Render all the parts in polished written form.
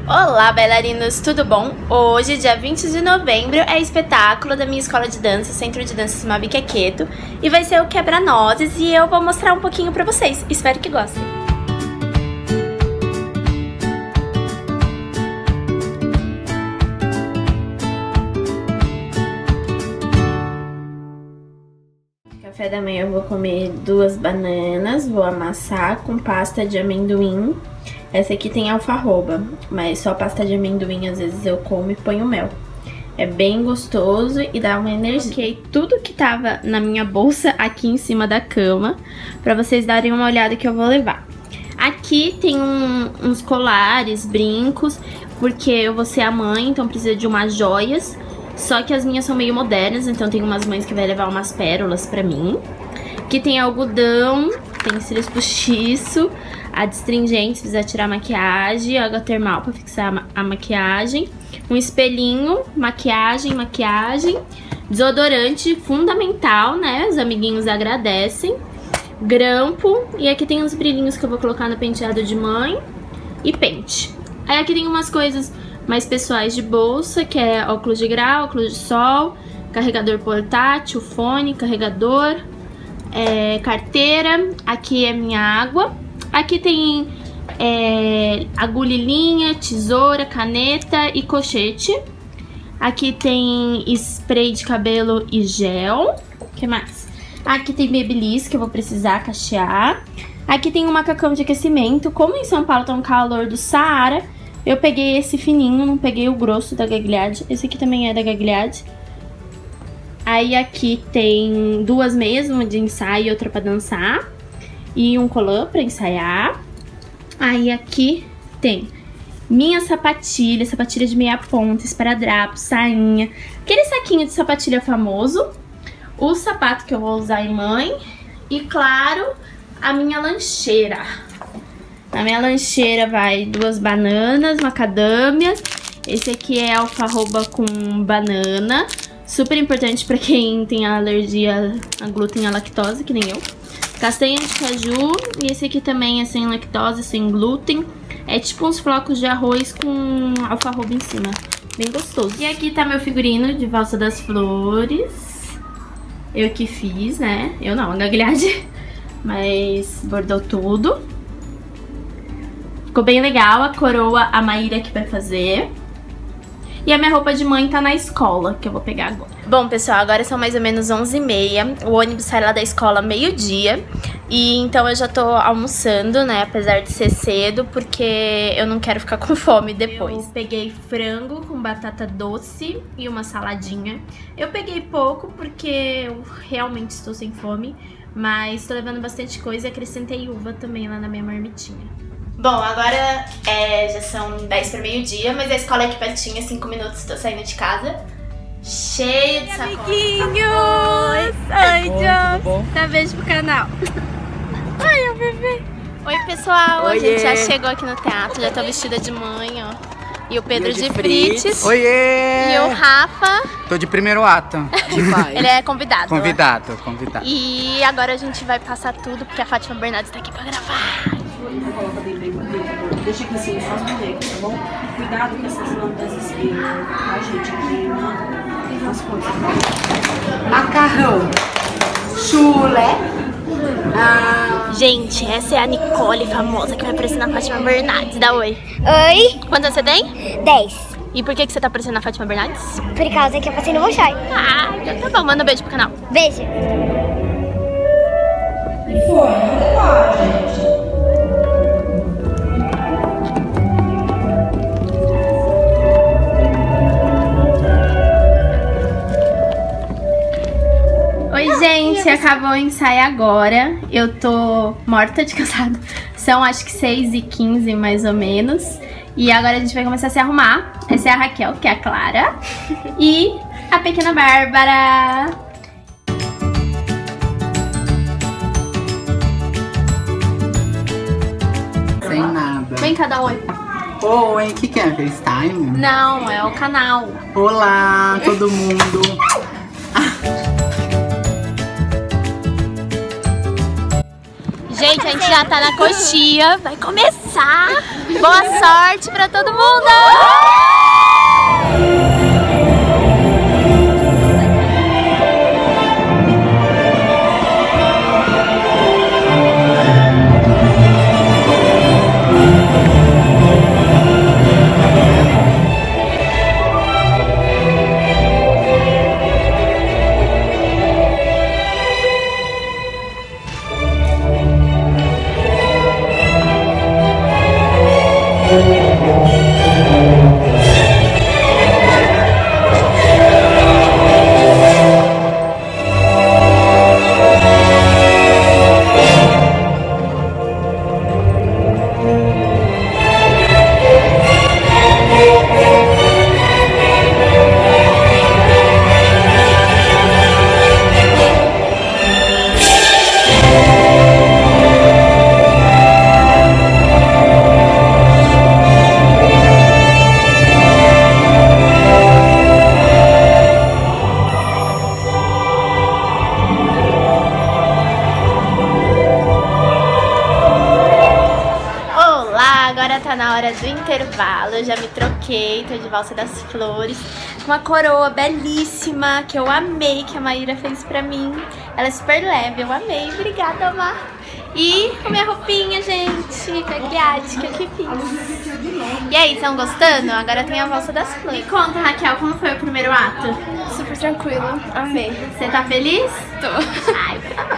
Olá, bailarinos, tudo bom? Hoje, dia 20 de novembro, é espetáculo da minha escola de dança, Centro de Dança Sumabi Quequeto, e vai ser o Quebra-Nozes e eu vou mostrar um pouquinho pra vocês. Espero que gostem. Café da manhã eu vou comer 2 bananas, vou amassar com pasta de amendoim. Essa aqui tem alfarroba, mas só pasta de amendoim às vezes eu como e ponho mel. É bem gostoso e dá uma energia. Coloquei tudo que tava na minha bolsa aqui em cima da cama, pra vocês darem uma olhada que eu vou levar. Aqui tem uns colares, brincos, porque eu vou ser a mãe, então precisa de umas joias. Só que as minhas são meio modernas, então tem umas mães que vai levar umas pérolas pra mim. Aqui tem algodão, tem cílios postiço, adstringente se precisar tirar a maquiagem, água termal pra fixar a maquiagem, um espelhinho, maquiagem, desodorante fundamental, né? Os amiguinhos agradecem, grampo, e aqui tem uns brilhinhos que eu vou colocar no penteado de mãe e pente. Aí aqui tem umas coisas mais pessoais de bolsa, que é óculos de grau, óculos de sol, carregador portátil, fone, carregador, carteira. Aqui é minha água. Aqui tem agulha e linha, tesoura, caneta e colchete. Aqui tem spray de cabelo e gel. O que mais? Aqui tem babyliss que eu vou precisar cachear. Aqui tem um macacão de aquecimento. Como em São Paulo tá um calor do Saara, eu peguei esse fininho, não peguei o grosso da Gagliardi. Esse aqui também é da Gagliardi. Aí aqui tem 2 meias, uma de ensaio e outra pra dançar. E um colã pra ensaiar. Aí aqui tem minha sapatilha de meia ponta, esparadrapo, sainha. Aquele saquinho de sapatilha famoso. O sapato que eu vou usar em mãe. E claro, a minha lancheira. Na minha lancheira vai 2 bananas, macadâmias. Esse aqui é alfarroba com banana. Super importante pra quem tem alergia a glúten e a lactose, que nem eu. Castanha de caju. E esse aqui também é sem lactose, sem glúten. É tipo uns flocos de arroz com alfarroba em cima. Bem gostoso. E aqui tá meu figurino de Valsa das Flores. Eu que fiz, né? Eu não, a Gagliardi. Mas bordou tudo. Ficou bem legal, a coroa a Maíra que vai fazer. E a minha roupa de mãe tá na escola, que eu vou pegar agora. Bom, pessoal, agora são mais ou menos 11h30. O ônibus sai lá da escola meio-dia. E então eu já tô almoçando, né, apesar de ser cedo, porque eu não quero ficar com fome depois. Eu peguei frango com batata doce e uma saladinha. Eu peguei pouco porque eu realmente estou sem fome, mas tô levando bastante coisa e acrescentei uva também lá na minha marmitinha. Bom, agora já são 10 para meio-dia, mas a escola é aqui pertinho, 5 minutos, tô saindo de casa. Cheio de sacola. Amiguinhos! Oi, John! Dá beijo pro canal. Ai, o bebê. Oi, pessoal! Oiê. A gente já chegou aqui no teatro, já tô vestida de mãe, ó. E o Pedro de Frites. Oiê! E o Rafa. Tô de primeiro ato. Ele é convidado. Convidado. E agora a gente vai passar tudo, porque a Fátima Bernardes tá aqui pra gravar. Coloca deixa aqui assim, só os bonecos, tá bom? Cuidado com essas lâmpadas esquerdas, a gente queima as coisas. Macarrão, chulé. Gente, essa é a Nicole famosa que vai aparecer na Fátima Bernardes. Dá oi. Oi. Quantos você tem? 10. E por que você tá aparecendo na Fátima Bernardes? Por causa que eu passei no Bolshoi. Ah, então tá bom. Manda um beijo pro canal. Beijo. E foi, não lá, gente. Oi, gente, acabou o ensaio agora. Eu tô morta de cansado. São acho que 6h15 mais ou menos. E agora a gente vai começar a se arrumar. Essa é a Raquel, que é a Clara. E a pequena Bárbara. Sem nada. Vem cá dar oi. Oi, o que é? FaceTime? Não, é o canal. Olá, todo mundo. Gente, a gente já tá na coxia. Vai começar. Boa sorte pra todo mundo! Tá na hora do intervalo, eu já me troquei, tô de valsa das flores, com uma coroa belíssima, que eu amei, que a Maíra fez pra mim. Ela é super leve, eu amei, obrigada, Amar. E com minha roupinha, gente, pagliática que fiz. E aí, estão gostando? Agora tem a valsa das flores. Me conta, Raquel, como foi o primeiro ato? Super tranquilo, amei. Você tá feliz? Tô. Ai, tá.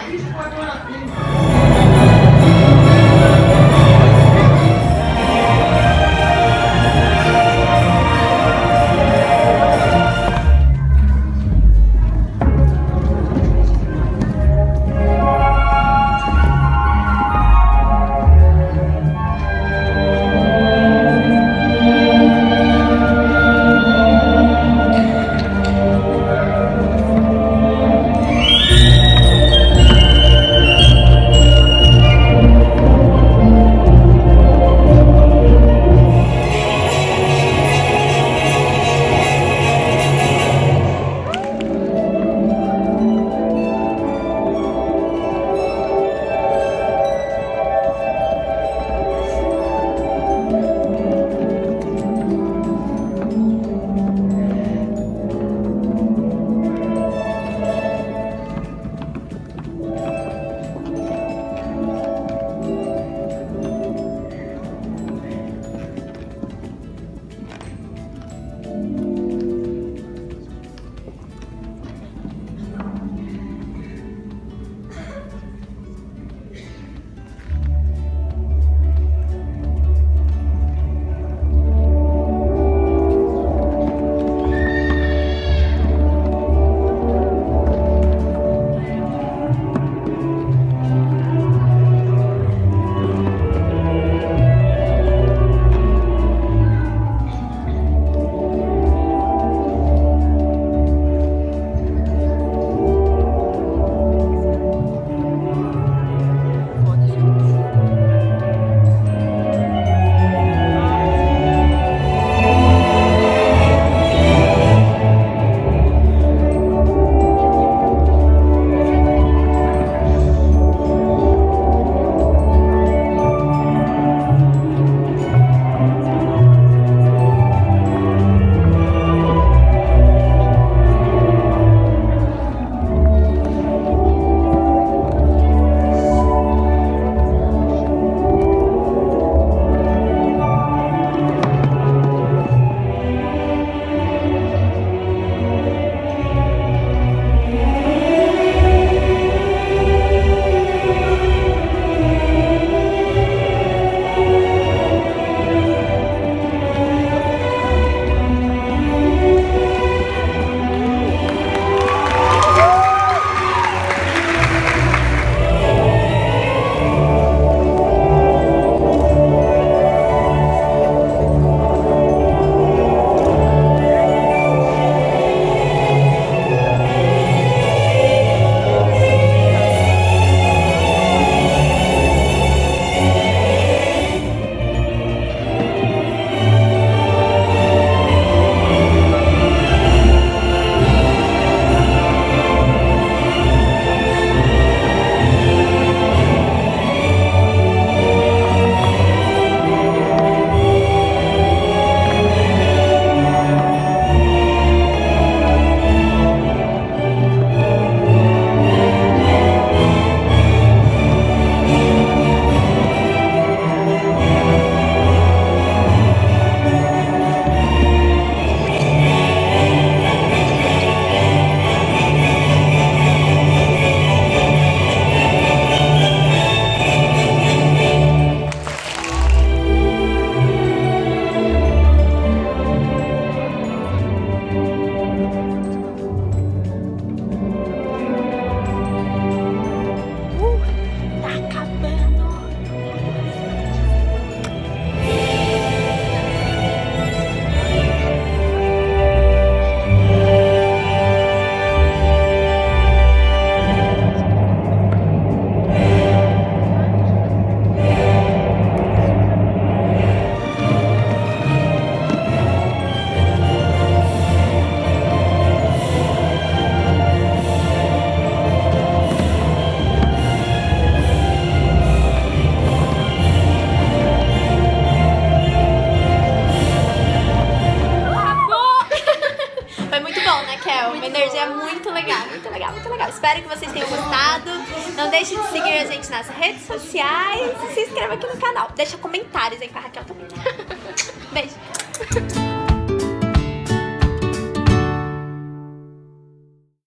energia muito legal, muito legal, muito legal. Espero que vocês tenham gostado. Não deixe de seguir a gente nas redes sociais e se inscreva aqui no canal. Deixa comentários aí com a Raquel também. Beijo.